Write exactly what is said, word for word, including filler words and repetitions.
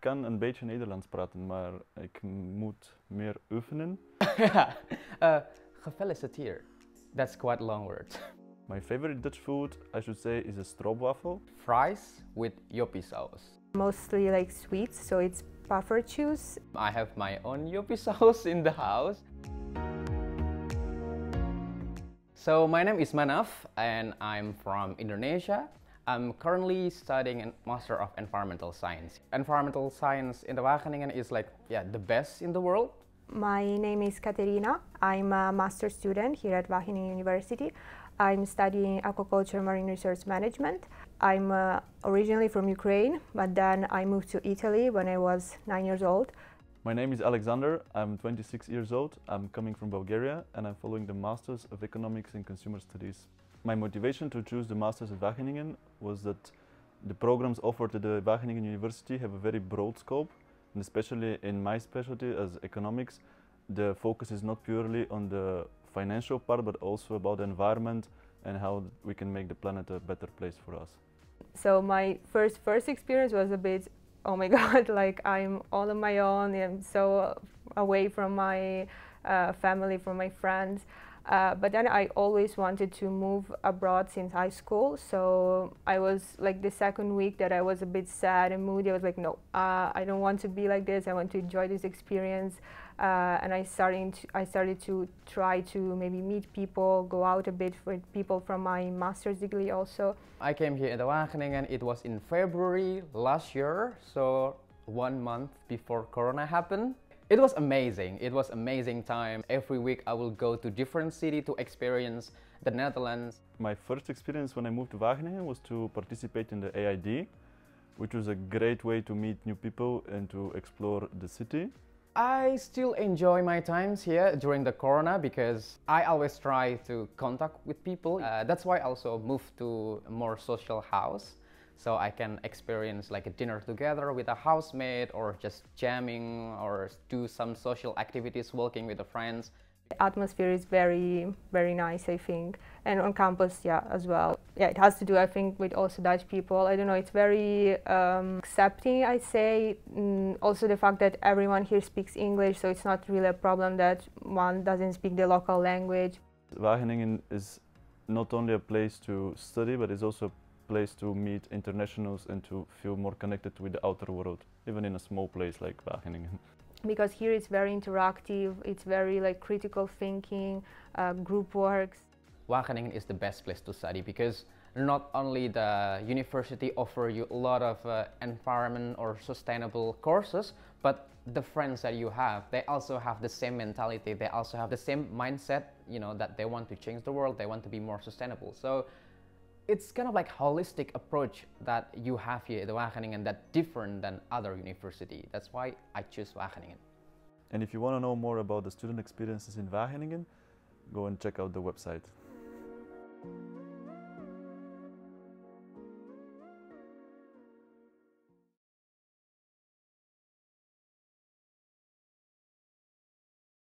kan een beetje Nederlands praten, maar ik moet meer oefenen. uh, Gefeliciteerd. That's quite a long word. My favorite Dutch food, I should say, is a stroopwafel. Fries with yoppie sauce. Mostly like sweets, so it's puffertjes. I have my own yoppie sauce in the house. So my name is Manaf and I'm from Indonesia. I'm currently studying a Master of Environmental Science. Environmental science in the Wageningen is like, yeah, the best in the world. My name is Katerina. I'm a master student here at Wageningen University. I'm studying aquaculture marine resource management. I'm uh, originally from Ukraine, but then I moved to Italy when I was nine years old. My name is Alexander. I'm twenty-six years old. I'm coming from Bulgaria and I'm following the Masters of Economics and Consumer Studies. My motivation to choose the Masters at Wageningen was that the programs offered at the Wageningen University have a very broad scope, and especially in my specialty as economics, the focus is not purely on the financial part but also about the environment and how we can make the planet a better place for us. So my first first experience was a bit, oh my god, like I'm all on my own, I'm so away from my uh, family, from my friends. Uh, but then I always wanted to move abroad since high school, so I was like the second week that I was a bit sad and moody, I was like, no, uh, I don't want to be like this, I want to enjoy this experience. Uh, and I started, to, I started to try to maybe meet people, go out a bit with people from my master's degree also. I came here in the Wageningen, it was in February last year, so one month before Corona happened. It was amazing. It was amazing time. Every week I will go to different city to experience the Netherlands. My first experience when I moved to Wageningen was to participate in the A I D, which was a great way to meet new people and to explore the city. I still enjoy my times here during the Corona because I always try to contact with people. Uh, that's why I also moved to a more social house. So I can experience like a dinner together with a housemate or just jamming or do some social activities, walking with the friends. The atmosphere is very, very nice, I think. And on campus, yeah, as well. Yeah, it has to do, I think, with also Dutch people. I don't know, it's very um, accepting, I'd say. Mm, also the fact that everyone here speaks English, so it's not really a problem that one doesn't speak the local language. Wageningen is not only a place to study, but it's also a place to meet internationals and to feel more connected with the outer world, even in a small place like Wageningen. Because here it's very interactive, it's very like critical thinking, uh, group works. Wageningen is the best place to study because not only the university offer you a lot of uh, environment or sustainable courses, but the friends that you have, they also have the same mentality, they also have the same mindset, you know, that they want to change the world, they want to be more sustainable. So it's kind of like holistic approach that you have here at the Wageningen that's different than other university. That's why I choose Wageningen. And if you want to know more about the student experiences in Wageningen, go and check out the website.